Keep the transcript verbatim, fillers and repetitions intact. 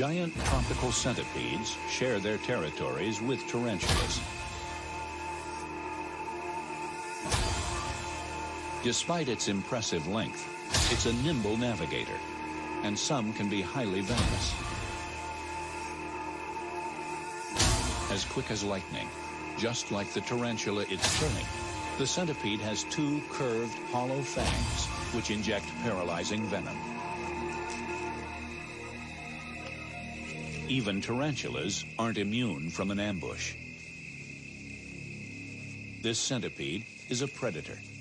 Giant tropical centipedes share their territories with tarantulas. Despite its impressive length, it's a nimble navigator, and some can be highly venomous. As quick as lightning, just like the tarantula it's killing, the centipede has two curved, hollow fangs which inject paralyzing venom. Even tarantulas aren't immune from an ambush. This centipede is a predator.